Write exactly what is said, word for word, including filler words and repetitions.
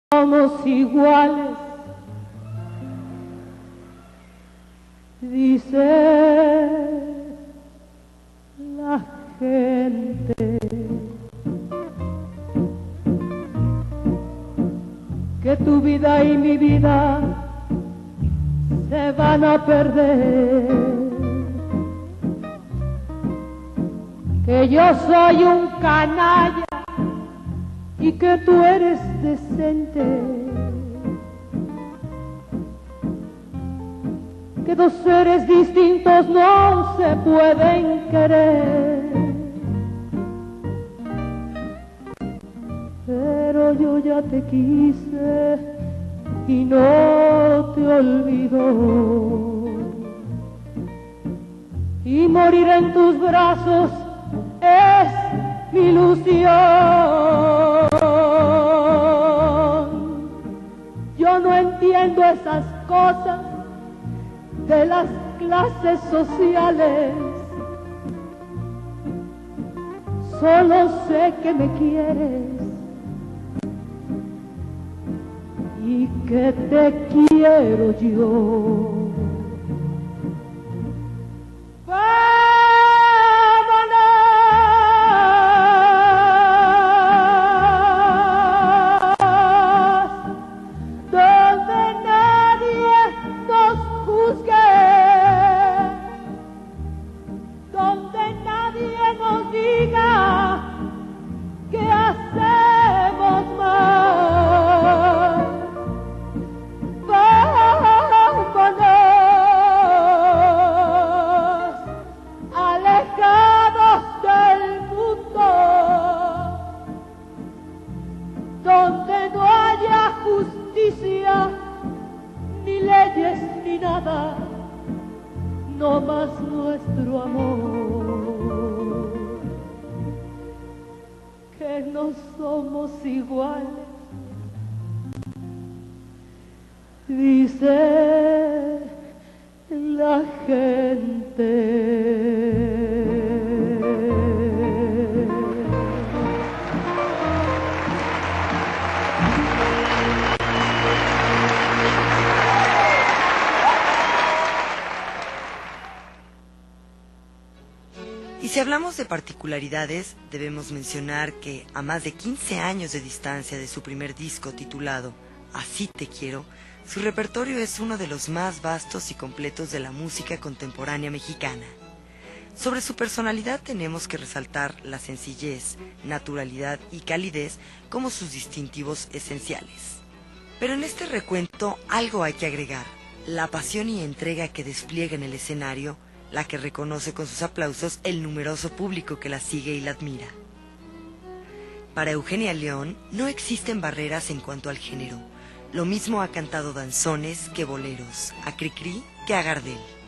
somos iguales, dice la gente, que tu vida y mi vida se van a perder, que yo soy un canalla y que tú eres decente, que dos seres distintos no se pueden querer, pero yo ya te quise y no te olvido, y morir en tus brazos es mi ilusión. Yo no entiendo esas cosas de las clases sociales, solo sé que me quieres y que te quiero yo. Donde no haya justicia, ni leyes, ni nada, no más nuestro amor, que no somos iguales, dice la gente. Y si hablamos de particularidades, debemos mencionar que a más de quince años de distancia de su primer disco titulado Así te quiero, su repertorio es uno de los más vastos y completos de la música contemporánea mexicana. Sobre su personalidad tenemos que resaltar la sencillez, naturalidad y calidez como sus distintivos esenciales. Pero en este recuento algo hay que agregar: la pasión y entrega que despliega en el escenario, la que reconoce con sus aplausos el numeroso público que la sigue y la admira. Para Eugenia León no existen barreras en cuanto al género. Lo mismo ha cantado danzones que boleros, a Cricri que a Gardel.